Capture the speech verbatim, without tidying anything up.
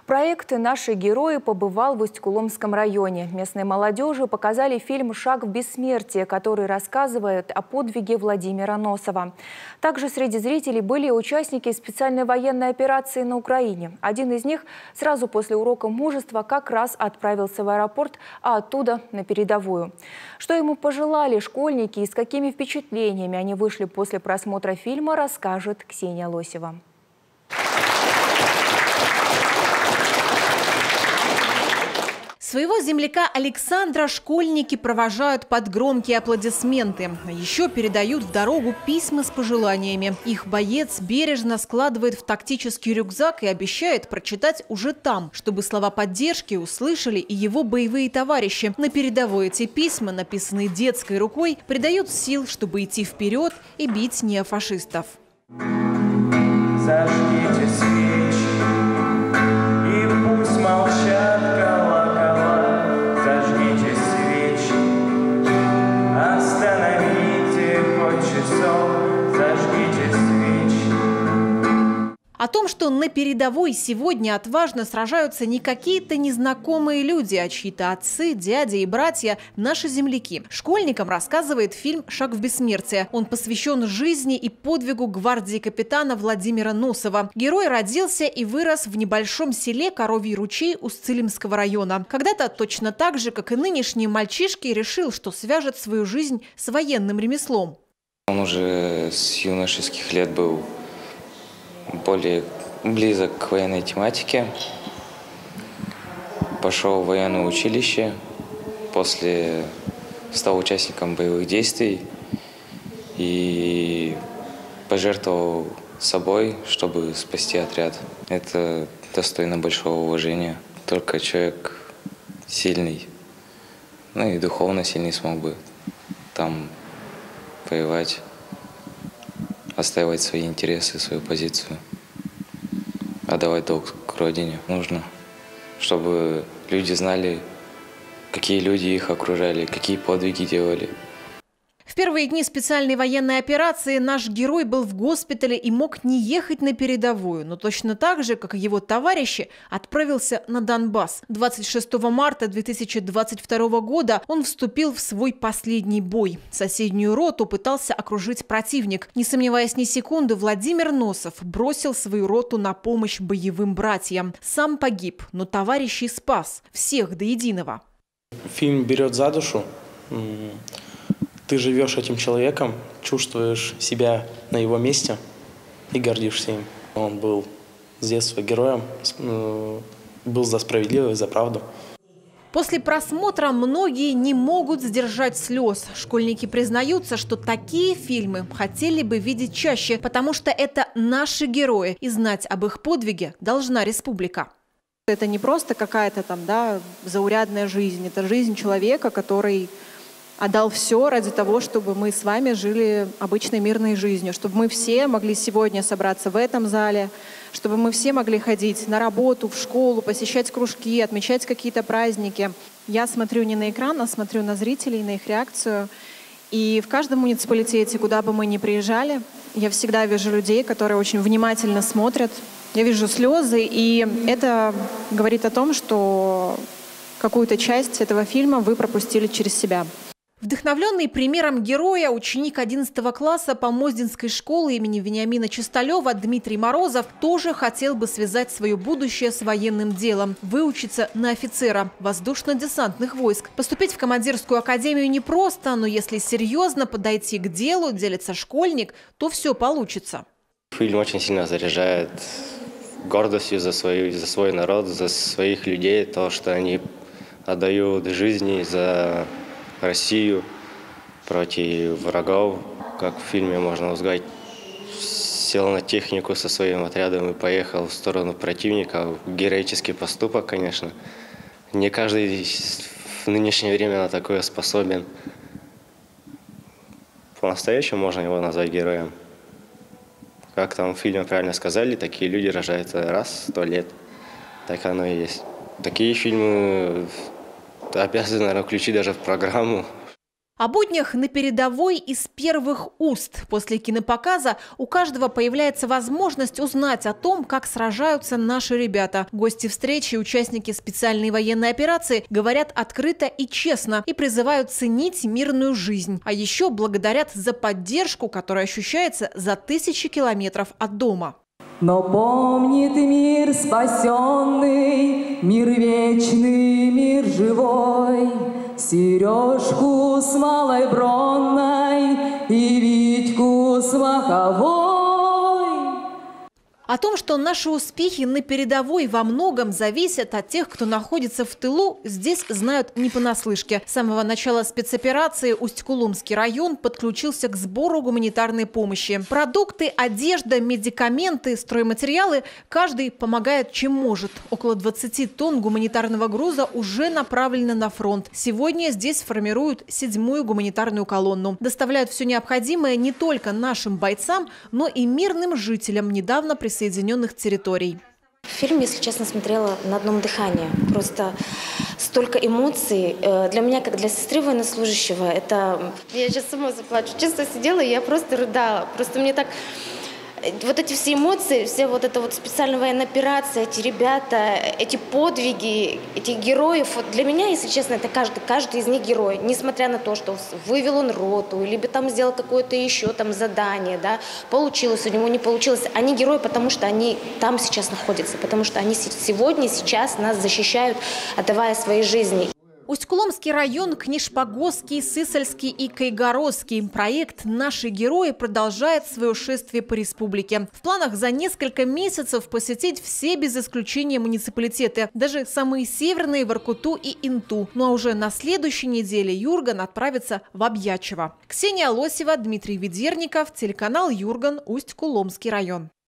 Проект «Наши герои» побывал в Усть-Куломском районе. Местной молодежи показали фильм «Шаг в бессмертие», который рассказывает о подвиге Владимира Носова. Также среди зрителей были участники специальной военной операции на Украине. Один из них сразу после урока мужества как раз отправился в аэропорт, а оттуда на передовую. Что ему пожелали школьники и с какими впечатлениями они вышли после просмотра фильма, расскажет Ксения Лосева. Своего земляка Александра школьники провожают под громкие аплодисменты. Еще передают в дорогу письма с пожеланиями. Их боец бережно складывает в тактический рюкзак и обещает прочитать уже там, чтобы слова поддержки услышали и его боевые товарищи. На передовой эти письма, написанные детской рукой, придают сил, чтобы идти вперед и бить неофашистов. Зажгите свечи, и пусть молчат колокола. Зажгите свечи, остановите хоть часов. Зажгите свечи. О том, что на передовой сегодня отважно сражаются не какие-то незнакомые люди, а чьи-то отцы, дяди и братья – наши земляки. Школьникам рассказывает фильм «Шаг в бессмертие». Он посвящен жизни и подвигу гвардии капитана Владимира Носова. Герой родился и вырос в небольшом селе Коровий ручей Усть-Цилимского района. Когда-то точно так же, как и нынешние мальчишки, решил, что свяжет свою жизнь с военным ремеслом. Он уже с юношеских лет был более близок к военной тематике. Пошел в военное училище, после стал участником боевых действий и пожертвовал собой, чтобы спасти отряд. Это достойно большого уважения. Только человек сильный, ну и духовно сильный смог бы там воевать, отстаивать свои интересы, свою позицию, отдавать долг к родине. Нужно, чтобы люди знали, какие люди их окружали, какие подвиги делали. В первые дни специальной военной операции наш герой был в госпитале и мог не ехать на передовую, но точно так же, как и его товарищи, отправился на Донбасс. двадцать шестого марта две тысячи двадцать второго года он вступил в свой последний бой. Соседнюю роту пытался окружить противник. Не сомневаясь ни секунды, Владимир Носов бросил свою роту на помощь боевым братьям. Сам погиб, но товарищей спас. Всех до единого. Фильм берет за душу. Ты живешь этим человеком, чувствуешь себя на его месте и гордишься им. Он был с детства героем, был за справедливость, за правду. После просмотра многие не могут сдержать слез. Школьники признаются, что такие фильмы хотели бы видеть чаще, потому что это наши герои, и знать об их подвиге должна республика. Это не просто какая-то там, да, заурядная жизнь, это жизнь человека, который отдал все ради того, чтобы мы с вами жили обычной мирной жизнью, чтобы мы все могли сегодня собраться в этом зале, чтобы мы все могли ходить на работу, в школу, посещать кружки, отмечать какие-то праздники. Я смотрю не на экран, а смотрю на зрителей, на их реакцию. И в каждом муниципалитете, куда бы мы ни приезжали, я всегда вижу людей, которые очень внимательно смотрят. Я вижу слезы, и это говорит о том, что какую-то часть этого фильма вы пропустили через себя. Вдохновленный примером героя, ученик одиннадцатого класса Помоздинской школы имени Вениамина Чисталева Дмитрий Морозов тоже хотел бы связать свое будущее с военным делом, выучиться на офицера воздушно-десантных войск. Поступить в командирскую академию непросто, но если серьезно подойти к делу, делится школьник, то все получится. Фильм очень сильно заряжает гордостью за, свою, за свой народ, за своих людей, то, что они отдают жизни за Россию против врагов. Как в фильме можно узнать, сел на технику со своим отрядом и поехал в сторону противника. Героический поступок, конечно. Не каждый в нынешнее время на такое способен. По-настоящему можно его назвать героем. Как там в фильме правильно сказали, такие люди рождаются раз в сто лет. Так оно и есть. Такие фильмы обязаны, наверное, включить даже в программу. О буднях на передовой из первых уст. После кинопоказа у каждого появляется возможность узнать о том, как сражаются наши ребята. Гости встречи и участники специальной военной операции говорят открыто и честно и призывают ценить мирную жизнь. А еще благодарят за поддержку, которая ощущается за тысячи километров от дома. Но помнит мир спасенный, мир вечный, мир живой, Сережку с Малой Бронной и Витьку с Маховой. О том, что наши успехи на передовой во многом зависят от тех, кто находится в тылу, здесь знают не понаслышке. С самого начала спецоперации Усть-Кулумский район подключился к сбору гуманитарной помощи. Продукты, одежда, медикаменты, стройматериалы – каждый помогает чем может. Около двадцати тонн гуманитарного груза уже направлены на фронт. Сегодня здесь формируют седьмую гуманитарную колонну. Доставляют все необходимое не только нашим бойцам, но и мирным жителям недавно присоединенных Соединенных территорий. Фильм, если честно, смотрела на одном дыхании. Просто столько эмоций. Для меня, как для сестры военнослужащего, это... Я сейчас сама заплачу. Честно сидела, и я просто рыдала. Просто мне так... Вот эти все эмоции, все вот эта вот специальная военная операция, эти ребята, эти подвиги, этих героев. Вот для меня, если честно, это каждый, каждый из них герой. Несмотря на то, что вывел он роту, либо там сделал какое-то еще там задание, да, получилось у него, не получилось. Они герои, потому что они там сейчас находятся, потому что они сегодня, сейчас нас защищают, отдавая свои жизни. Усть-Кулумский район, Книшпогосский, Сысольский и Кайгородский. Проект «Наши герои» продолжает свое шествие по республике. В планах за несколько месяцев посетить все без исключения муниципалитеты, даже самые северные – Воркуту и Инту. Ну а уже на следующей неделе Юрган отправится в Объячево. Ксения Лосева, Дмитрий Ведерников, телеканал Юрган, Усть-Кулумский район.